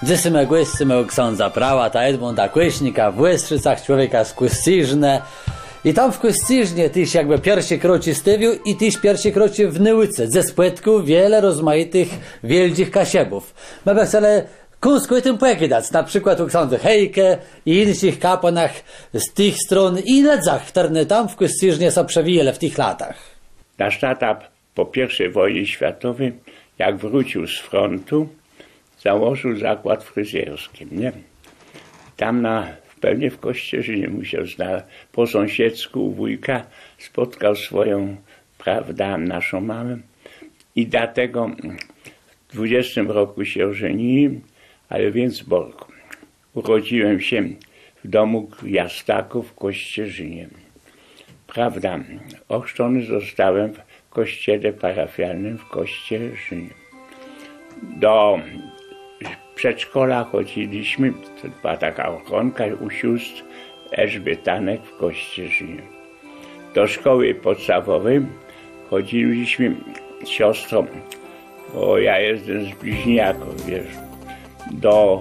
Zdysymy głyscymy ksiądza prawa, ta Edmunda Kłyśnika w Łystrzycach, człowieka z Kłyściżne. I tam w Kłyściżnie tyś jakby pierwszy kroci stywiu i tyś pierwszy kroci w Nyłyce. Ze spłytku wiele rozmaitych wieldzich kasiebów. Mamy chcele kunsku i tym pojakiedać, na przykład u ksiądza Hejke i innych kapłanach z tych stron i ledzach, które tam w Kłyściżnie są przewijele w tych latach. Nasz tata po I wojnie światowej, jak wrócił z frontu, założył zakład fryzjerski, nie? Tam pewnie w Kościerzynie musiał znaleźć, po sąsiedzku u wujka spotkał swoją, prawda, naszą mamę i dlatego w 20 roku się ożenili, ale w Więcborku. Urodziłem się w domu Jastaków w Kościerzynie. Prawda, ochrzczony zostałem w kościele parafialnym w Kościerzynie. Do przedszkola chodziliśmy, to była taka ochronka u sióstr Elżbietanek w Kościerzynie. Do szkoły podstawowej chodziliśmy z siostrą, bo ja jestem z bliźniaków, wiesz, do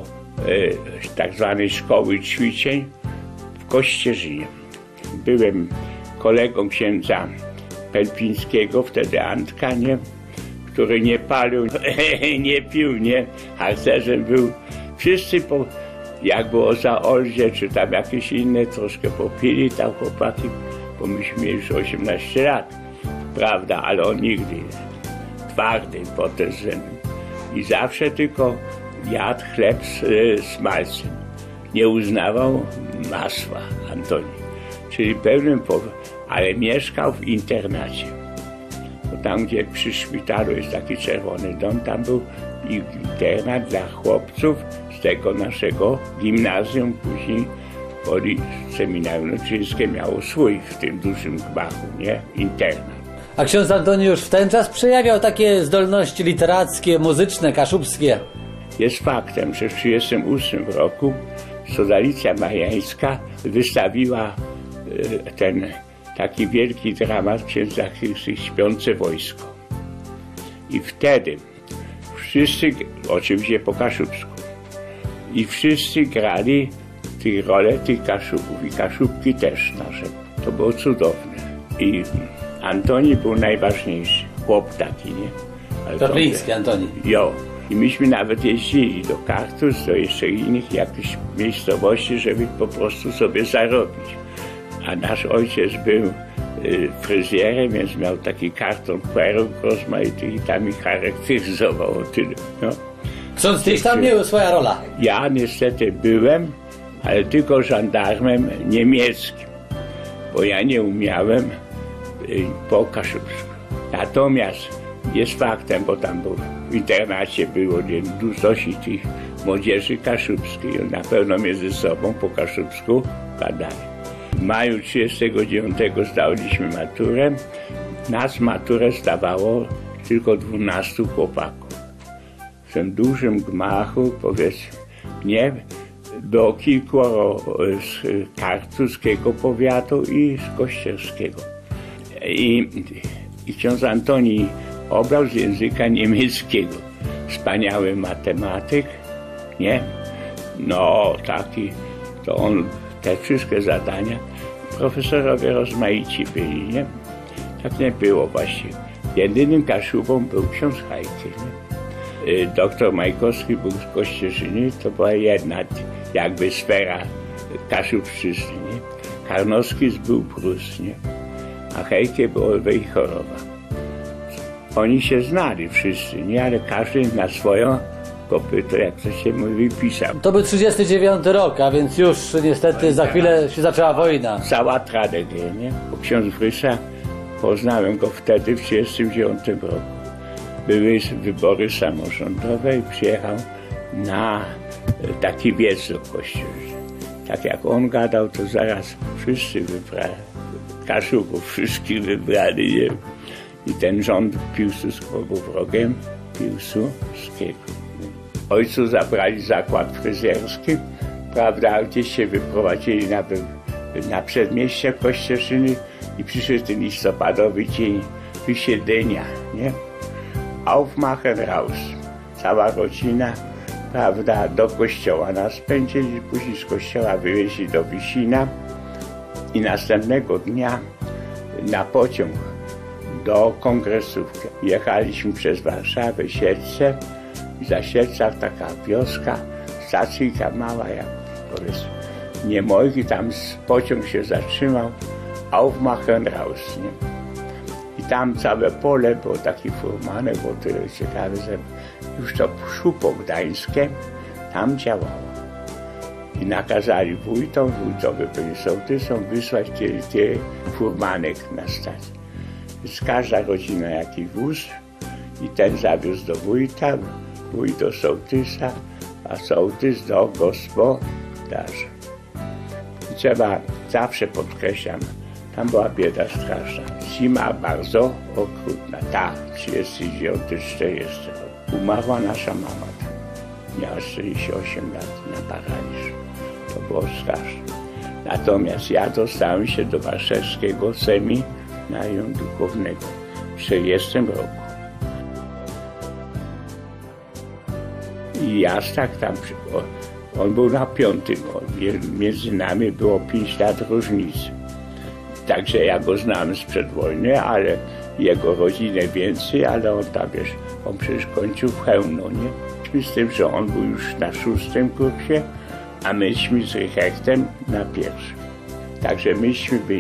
tak zwanej szkoły ćwiczeń w Kościerzynie. Byłem kolegą księdza Pelpińskiego, wtedy Antka, nie? Który nie palił, nie pił, nie? Harcerzem był. Wszyscy, jak było za Olzie, czy tam jakieś inne, troszkę popili tam chłopaki, bo myśmy mieli już 18 lat, prawda, ale on nigdy twardy potem i zawsze tylko jadł chleb z malcem. Nie uznawał masła, Antoni. Czyli pełnym, ale mieszkał w internacie. Bo tam, gdzie przy szpitalu jest taki czerwony dom, tam był internat dla chłopców z tego naszego gimnazjum, później seminarium czyńskie miało swój w tym dużym gmachu, nie? Internat. A ksiądz Antoni już w ten czas przejawiał takie zdolności literackie, muzyczne, kaszubskie. Jest faktem, że w 1938 roku Sodalicja Mariańska wystawiła ten taki wielki dramat księdza Chrysty Śpiące wojsko. I wtedy wszyscy, oczywiście po kaszubsku, i wszyscy grali tych rolę tych kaszubów i kaszubki też nasze. To było cudowne. I Antoni był najważniejszy, chłop taki, nie? Torliński Antoni. Jo. I myśmy nawet jeździli do Kartus, do jeszcze innych jakichś miejscowości, żeby po prostu sobie zarobić. A nasz ojciec był fryzjerem, więc miał taki karton peruk rozmaitych i tam ich charakteryzował tyle. No. Ksiądz też tam miał swoja rola? Ja niestety byłem, ale tylko żandarmem niemieckim, bo ja nie umiałem po kaszubsku. Natomiast jest faktem, bo tam w internacie było dosyć tych młodzieży kaszubskiej. Na pewno między sobą po kaszubsku gadali. W maju 1939 zdaliśmy maturę. Nas maturę zdawało tylko 12 chłopaków. W tym dużym gmachu, powiedzmy, nie, było kilkoro z kartuskiego powiatu i z kościerskiego. I ksiądz Antoni obrał z języka niemieckiego. Wspaniały matematyk, nie? No, taki, to on te wszystkie zadania, profesorowie rozmaici byli, nie? Tak nie było właśnie. Jedynym kaszubą był ksiądz Hajki, nie? Doktor Majkowski był z Kościerzyny, to była jedna jakby sfera kaszubszczyzny, nie? Karnowski był Prus, nie? A Hejkie było Wejherowa. Oni się znali wszyscy, nie? Ale każdy na swoją kopyto, jak to się mówi, pisał. To był 39 rok, a więc już niestety za chwilę się zaczęła wojna. Cała tragedia, nie? Bo ksiądz Wrysa, poznałem go wtedy w 1939 roku. Były wybory samorządowe i przyjechał na taki wiec do kościoła. Tak jak on gadał, to zaraz wszyscy wybrali. Kaszubów wszystkich wybrali, nie? I ten rząd Piłsudskiego był wrogiem Piłsudskiego. Ojcu zabrali zakład fryzjerski, prawda, gdzieś się wyprowadzili na przedmieście Kościerzyny i przyszedł ten listopadowy dzień wysiedlenia, nie? Aufmachen raus. Cała rodzina prawda, do kościoła nas pędzili, później z kościoła wywieźli do Wisina i następnego dnia na pociąg do Kongresówki. Jechaliśmy przez Warszawę, Siedlce i za Siedlcach taka wioska, stacyjka mała, jak powiedzmy Niemojki, tam pociąg się zatrzymał, Aufmachen raus, nie? I tam całe pole było takie furmane, było tyle ciekawe, że już to Szupło Gdańskie tam działało. I nakazali wójtowi byli sołtysom wysłać tyle furmanek na stację. Więc każda rodzina jakiś wóz i ten zawiózł do wójta, wójt do sołtysa, a sołtys do gospodarza. I trzeba, zawsze podkreślam, tam była bieda straszna. Zima bardzo okrutna. Ta, 39-40 rok. Umarła nasza mama tam. Miała 48 lat na paraliż. To było straszne. Natomiast ja dostałem się do warszawskiego seminarium duchownego w 40 roku. I Jastak tam, on był na 5. Między nami było 5 lat różnicy. Także ja go znam sprzed wojny, ale jego rodzinę więcej, ale on tam, wiesz, on przecież kończył w Chełmno, nie? Z tym, że on był już na 6. kursie, a myśmy z Richardem na 1. Także myśmy byli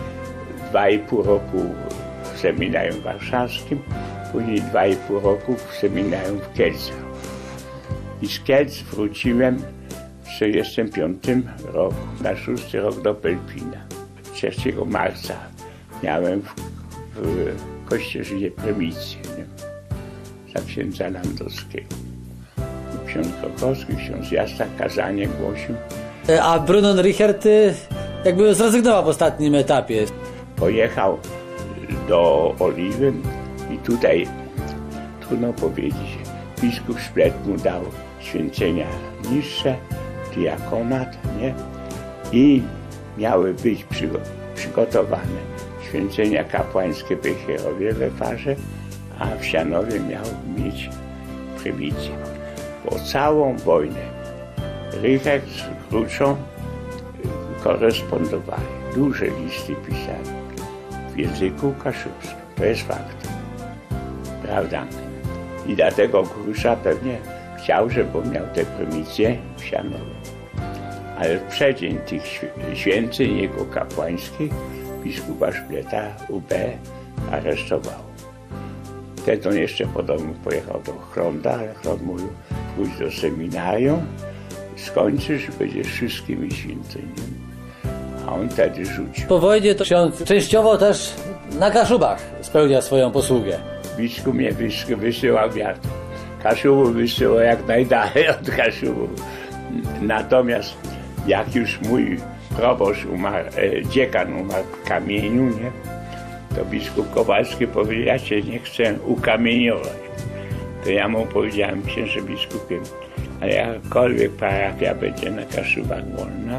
2,5 roku w seminarium warszawskim, później 2,5 roku w seminarium w Kielcach. I z Kielc wróciłem w 1945 roku, na 6. rok do Pelpina. 3 marca miałem w kościele prymisję, za księdza Landowskiego. Ksiądz Krokowski, ksiądz Jastak kazanie głosił. A Brunon Richard jakby zrezygnował w ostatnim etapie. Pojechał do Oliwy i tutaj, trudno powiedzieć, biskup Szplet mu dał święcenia niższe, diakonat, nie? I miały być przygotowane święcenia kapłańskie w Hierowie we Farze, a w Sianowie miał mieć prywicję. Po całą wojnę Richard z Gruczą korespondowali. Duże listy pisali w języku kaszubskim. To jest fakt. Prawda? I dlatego Grucza pewnie chciał, żeby miał tę prywicję w Sianowie. Ale w przeddzień tych święceń jego kapłańskich biskupa Szpleta UB aresztował. Wtedy on jeszcze podobno pojechał do Chronda, ale Chrond mówił, pójdź do seminarium, skończysz, będziesz wszystkimi świętymi. A on wtedy rzucił. Po wojnie to ksiądz częściowo też na Kaszubach spełnia swoją posługę. Biskup mnie wysyłał wiatr. Kaszubów wysyłał jak najdalej od Kaszubów. Natomiast jak już mój proboszcz umarł, dziekan umarł w Kamieniu, nie? To biskup Kowalski powiedział, ja cię nie chcę ukamieniować. To ja mu powiedziałem, księże biskupie, ale jakkolwiek parafia będzie na Kaszubach wolna,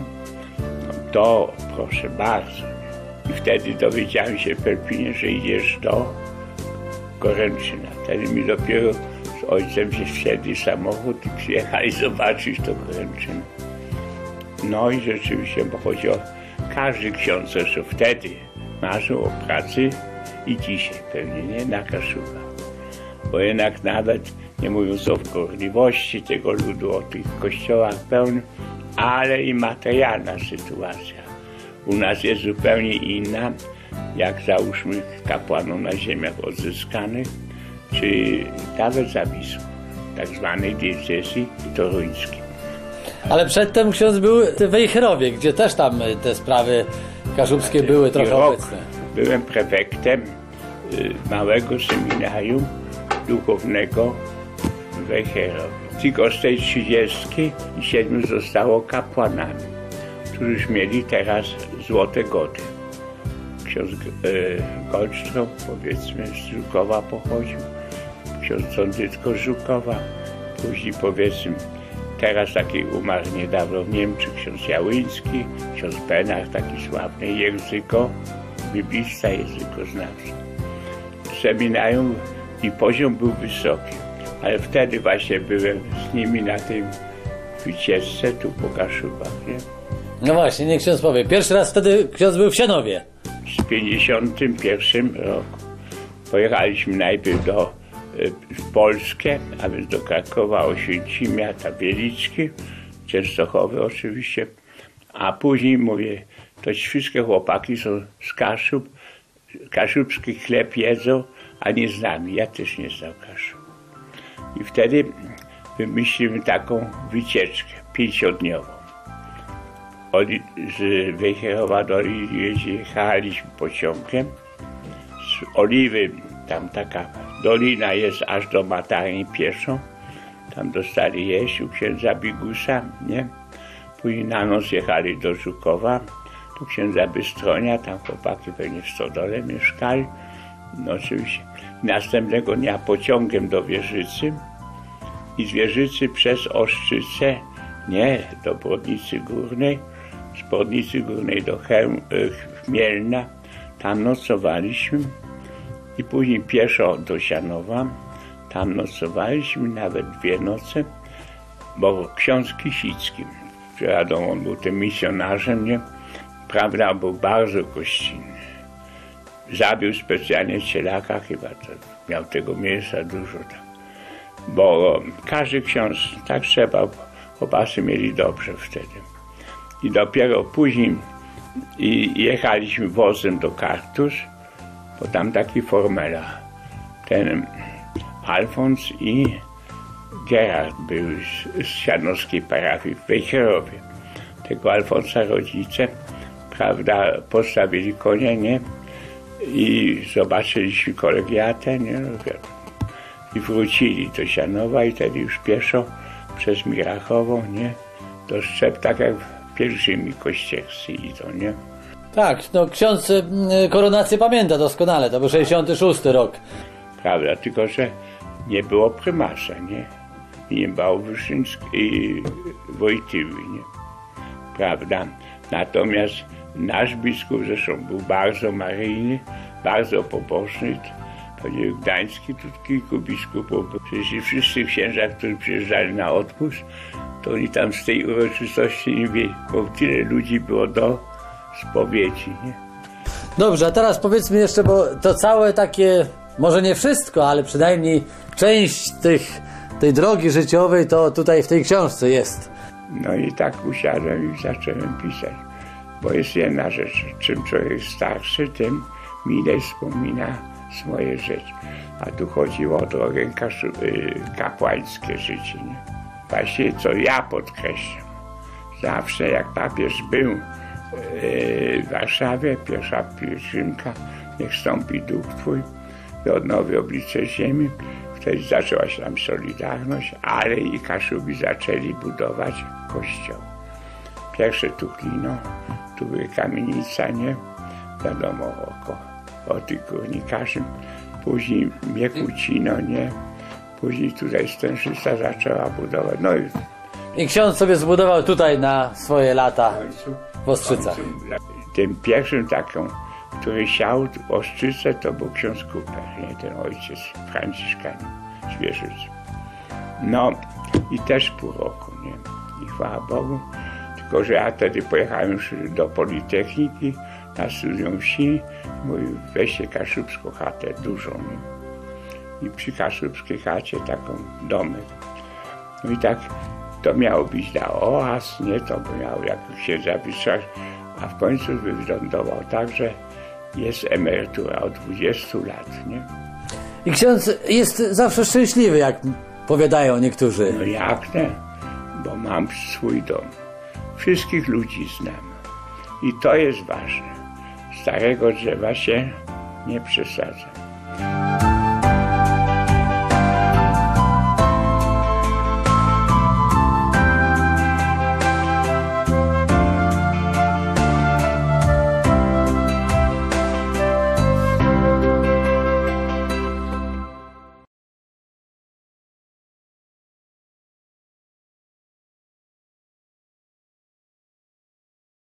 to proszę bardzo. I wtedy dowiedziałem się w Pelpinie, że idziesz do Koręczyna. Wtedy mi dopiero z ojcem się wsiedli samochód i przyjechali zobaczyć to Koręczyna. No i rzeczywiście, bo chodzi o każdy ksiądz, zresztą wtedy marzył o pracy i dzisiaj pewnie nie na Kaszubach. Bo jednak nawet, nie mówiąc o wkorliwości tego ludu, o tych kościołach pełnych, ale i materialna sytuacja u nas jest zupełnie inna, jak załóżmy kapłanów na ziemiach odzyskanych, czy nawet zawisłych, tak zwanej diecezji toruńskiej. Ale przedtem ksiądz był w Wejherowie, gdzie też tam te sprawy kaszubskie były trochę obecne. Byłem prefektem małego seminarium duchownego w Wejherowie. Tylko z tej 37 zostało kapłanami, którzy mieli teraz złote gody. Ksiądz Goldstrom, powiedzmy, z Żukowa pochodził, ksiądz Sądytko z Żukowa, później powiedzmy, teraz taki umarł niedawno w Niemczech, ksiądz Jałyński, ksiądz Benach, taki sławny biblista, językoznawca. Seminarium i poziom był wysoki, Ale wtedy właśnie byłem z nimi na tej wycieczce tu po Kaszubach, nie? No właśnie, niech ksiądz powie. Pierwszy raz wtedy ksiądz był w Sianowie. W 1951 roku. Pojechaliśmy najpierw w Polskę, a więc do Krakowa, Oświęcimia, Wielicki, Częstochowy oczywiście, a później mówię, to ci wszystkie chłopaki są z Kaszub, kaszubski chleb jedzą, a nie z nami. Ja też nie znam Kaszub. I wtedy wymyślimy taką wycieczkę 5-dniową. Z Wejherowa do Oliwy jechaliśmy pociągiem. Z Oliwy, tam taka dolina jest aż do Matarni pieszą. Tam dostali jeść u księdza Bigusa, nie? Później na noc jechali do Żukowa, do księdza Bystronia, tam chłopaki pewnie w stodole mieszkali. No oczywiście. Następnego dnia pociągiem do Wieżycy i z Wieżycy przez Oszczycę, nie, do Brodnicy Górnej, z Brodnicy Górnej do Chmielna, tam nocowaliśmy i później pieszo do Sianowa, tam nocowaliśmy nawet 2 noce, bo ksiądz Kisicki, wiadomo, on był tym misjonarzem, nie? Prawda, był bardzo gościnny. Zabił specjalnie cielaka, chyba to miał tego mięsa dużo tam. Bo każdy ksiądz, tak trzeba, chłopacy mieli dobrze wtedy. I dopiero później jechaliśmy wozem do Kartus, bo tam taki formela. Ten Alfons i Gerard były z sianowskiej parafii w Wejherowie. Tego Alfonsa rodzice, prawda, postawili konia, nie? I zobaczyliśmy kolegiatę, nie? I wrócili do Sianowa i wtedy już pieszo przez Mirachową, nie? Do Szczep, tak jak pielgrzymi kościerscy idą, nie? Tak, no ksiądz koronację pamięta doskonale, to był 66 rok. Prawda, tylko że nie było prymasa, nie? I nie było i Wojtyły, nie? Prawda? Natomiast nasz biskup zresztą był bardzo maryjny, bardzo pobożny. Panie Gdański, tu kilku biskupów, przecież wszyscy księża, którzy przyjeżdżali na odpust, to oni tam z tej uroczystości nie wiedzieli, bo tyle ludzi było do spowiedzi, nie? Dobrze, a teraz powiedzmy jeszcze, bo to całe takie, może nie wszystko, ale przynajmniej część tej drogi życiowej to tutaj w tej książce jest. No i tak usiadłem i zacząłem pisać, bo jest jedna rzecz, czym człowiek starszy, tym milej wspomina swoje życie. A tu chodziło o drogę kapłańskie życie, nie? Właśnie co ja podkreślam. Zawsze jak papież był w Warszawie, pierwsza pielgrzymka, niech stąpi duch Twój i odnowi oblicze ziemi. Wtedy zaczęła się tam Solidarność, ale i Kaszubi zaczęli budować kościół. Pierwsze tu Klino, tu były kamienica, nie? Wiadomo, o tych górnikarzy. Później Miekucino, nie? Później tutaj Stęszyca zaczęła budować. No i ksiądz sobie zbudował tutaj na swoje lata w Ostrzycach. Tym pierwszym taką, który siał w Ostrzyce, to był ksiądz Kuper, nie? Ten ojciec Franciszkanin z Wieżycy. No i też pół roku, nie? I chwała Bogu. Tylko że ja wtedy pojechałem już do Politechniki na studium wsi. Mówił, weźcie kaszubską chatę dużą, nie? I przy kaszubskiej chacie taką domek. No i tak to miało być dla oaz, nie? To miało jakoś się zapisać, a w końcu wylądował tak, że jest emerytura od 20 lat, nie? I ksiądz jest zawsze szczęśliwy, jak powiadają niektórzy. No jak nie? Bo mam swój dom. Wszystkich ludzi znam. I to jest ważne. Starego drzewa się nie przesadza.